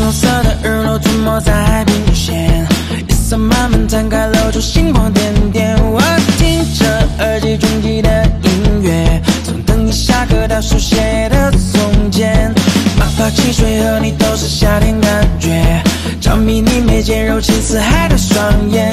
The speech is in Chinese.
红色的日落出没在海平线，夜色慢慢摊开，露出星光点点。我听着耳机中记的音乐，从等你下课到书写的从前，马跑汽水和你都是夏天感觉，着迷你眉间柔情似海的双眼。